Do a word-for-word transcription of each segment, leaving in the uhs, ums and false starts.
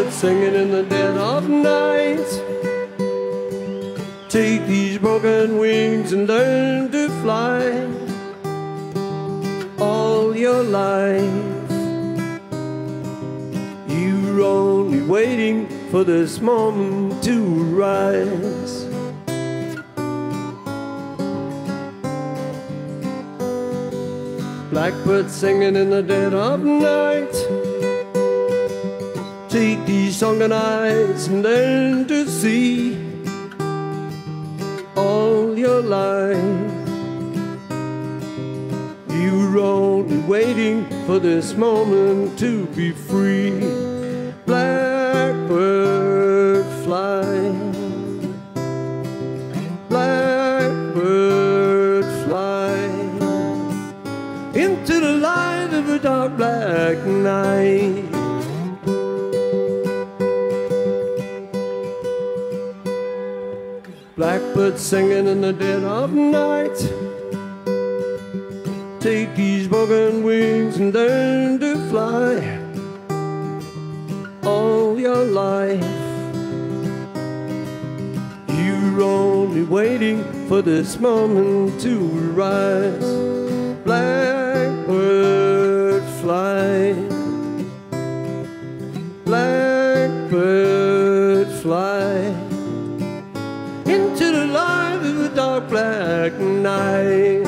Blackbird singing in the dead of night. Take these broken wings and learn to fly. All your life you're only waiting for this moment to rise. Blackbird singing in the dead of night. Take these sunken eyes and learn to see. All your life you're only waiting for this moment to be free. Blackbird fly, blackbird fly into the light of a dark black night. Blackbird singing in the dead of night. Take these broken wings and learn to fly. All your life you're only waiting for this moment to rise. Blackbird fly, blackbird fly into the light of a dark black night.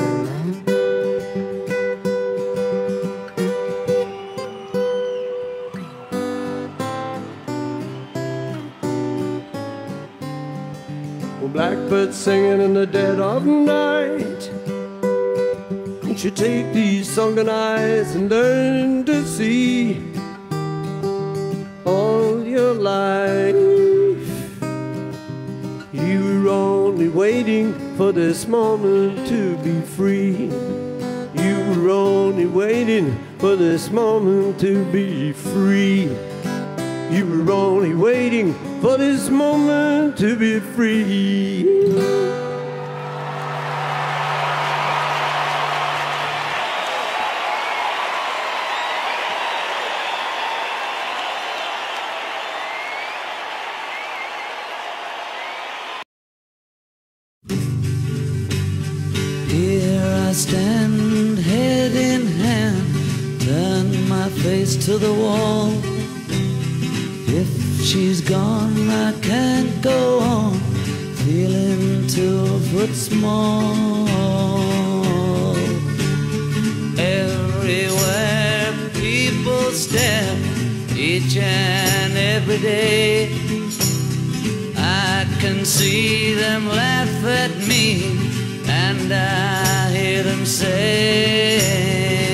Blackbird singing in the dead of night. Won't you take these sunken eyes and learn to see? All your life you're only waiting for this moment to be free. You're only waiting for this moment to be free. You were only waiting for this moment to be free. Here I stand, head in hand, turn my face to the wall. If she's gone, I can't go on, feeling two foot small. Everywhere people stare, each and every day. I can see them laugh at me, and I hear them say,